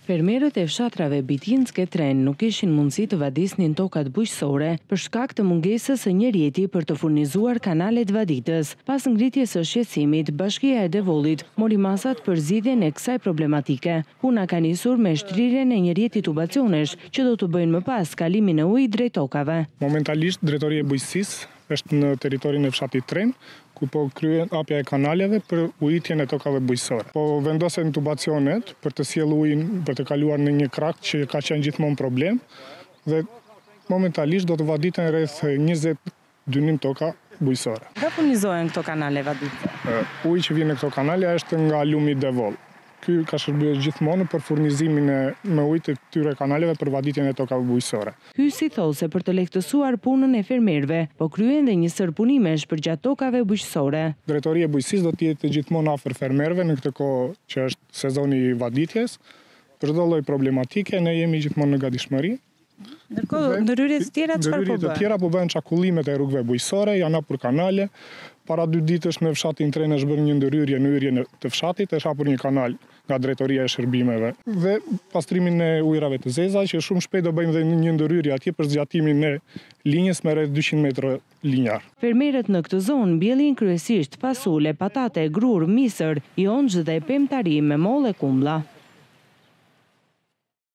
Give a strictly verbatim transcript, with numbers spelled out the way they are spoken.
Fermerët e fshatrave Bitinske Tren nuk kishin mundësi të vadisnin tokat bujqësore për shkak të mungesës së një rjeti për të furnizuar kanalet vaditës. Pas ngritjes së shqetësimit, Bashkia e Devollit mori masat për zgjidhjen e kësaj problematike. Puna ka nisur me shtrirjen e një rjeti tubacionesh që do të bëjnë më pas kalimin e ujit drejt tokave. Momentalisht Drejtoria e Bujqësisë është në territorin e fshatit Tren, ku po kryen hapja e kanaleve për ujitjen e tokave bujqësore. Po vendosen tubacionet për të sjellë ujin, për të kaluar në një krakt që ka qenë gjithmonë problem dhe momentalisht do të vaditen rreth njëzet dynim toka bujqësore. Nga furnizohen këto kanale vaditëse? Uji që vjen në këto kanale është nga lumi Devoll. Ky ka shërbyer gjithmonë për furnizimin e me ujë të këtyre kanaleve për vaditjen e tokave bujqësore. Hysi thosë se për të lehtësuar punën e fermerëve, po kryen dhe një sër punimesh përgjatë tokave bujqësore. Drejtoria e Bujqësisë do të jetë gjithmonë afër fermerëve në këtë kohë që është sezoni i vaditjes. Për çdo lloj problematike ne jemi gjithmonë në gatishmëri. Ndërkohë, ndërhyrjet të tjera çfarë po Ndërhyrjet të bëhen? tjera po bëhen çakullimet e rrugëve bujqësore, janë hapur kanale. Para dy ditësh në fshatin Tren është bërë një ndërhyrje në hyrjen të fshatit, është hapur një kanal nga Drejtoria e Shërbimeve dhe pastrimin e ujrave të zeza, që shumë shpejt do bëjmë dhe një ndërhyrje atje për zgjatimin e linjës me rreth dyqind metra linjar. Fermerët në këtë zonë mbjellin kryesisht fasule, patate, grur, misër, jonxh dhe pemtari me mollë e kumblla.